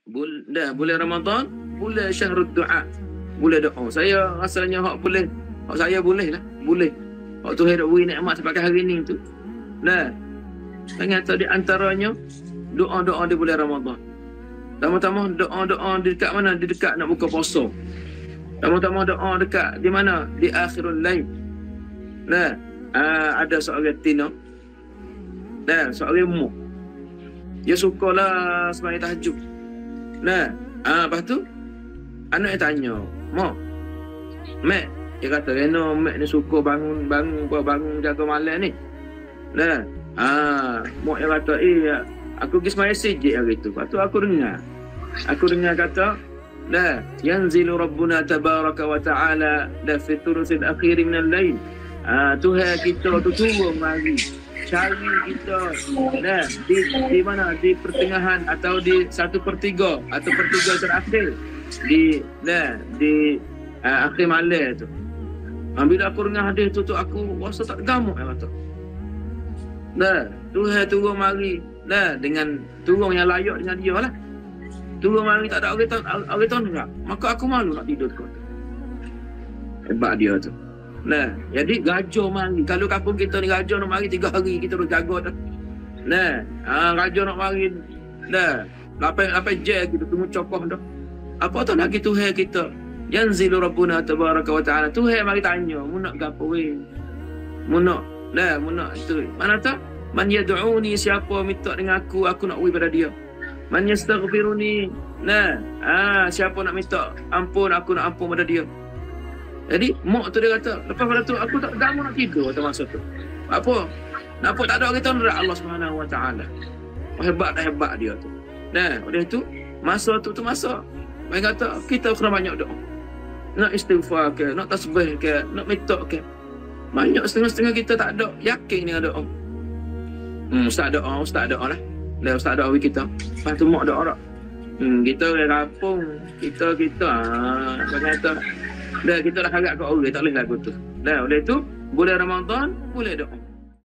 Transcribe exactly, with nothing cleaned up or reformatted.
Bul dah bulan Ramadan, bulan syahrul du'a. Boleh doa. Saya rasanya hak boleh. Hak saya boleh lah. Boleh. Hak tu hari beri nikmat sampai hari ni tu. Nah. Dengan tadi antaranya doa-doa di bulan Ramadan. Tama-tama doa-doa di dekat mana? Di dekat nak buka puasa. Tama-tama doa dekat di mana? Di akhirul lail. Nah, aa, ada seorang tina. Nah, seorang mu. Dia sukalah sembahyang tahajud. Nah, ah lepas tu anak dia tanya, "Mak, Mak," dia kata, "Reno, Mak ni suka bangun bangun bangun jaga malam ni." Nah, ah, mak dia kata, "Eh, aku pergi sembahyang sijil hari tu." Lepas tu aku dengar. Aku dengar kata, "La yanzilu rabbuna tabaraka wa ta'ala la fi thuluthil akhir min al-lail." Ah, Tuhan kita tu turun mari cari kita nah, di, di mana di pertengahan atau di satu per tiga atau per tiga terakhir di nah, di uh, akhir malam tu. Bila aku dengar hadis tu, tu aku rasa tak gamuk ya kata. Nah, Tuhan turun mari nah, dengan turun yang layak dengan dia lah. Turun mari tak ada orang tahu orang tahu enggak. Maka aku malu nak tidur kau. Hebat dia tu. Nah, jadi gajah mari. Kalau kampung kita ni gajah nak mari tiga hari kita dah jaga dah. Nah, ah gajah nak mari dah. Lapan lapan je kita tunggu cokoh dah. Apa tu lagi Tuhan kita? Yanzilu rabbuna tabaraka wa ta'ala. Tuhan mari tanya, mu nak gapo we? Mu nak dah, mu nak itu. Mana tu? Man yad'uni, siapa minta dengan aku, aku nak wi pada dia. Man yastaghfiruni. Nah, ah siapa nak minta ampun, aku nak ampun pada dia. Jadi mak tu dia kata, lepas pada tu aku tak gamu nak tidur atau masa tu. Apa? Nampak tak ada orang tahu Allah Subhanahu Wa Taala. Hebat dah hebat dia tu. Nah, oleh tu masa tu tu masa mereka kata kita kena banyak doa. Nak istighfar ke, nak tasbih ke, nak minta ke. Banyak setengah-setengah kita tak ada yakin dengan doa. Hmm, ustaz doa, ustaz doa lah. Dah ustaz doa kita. Lepas tu mak doa dak. Hmm, kita orang kampung, kita kita ah, kata dah kita dah harap kat orang tak boleh lagu tu. Dah oleh tu bulan Ramadan boleh doa.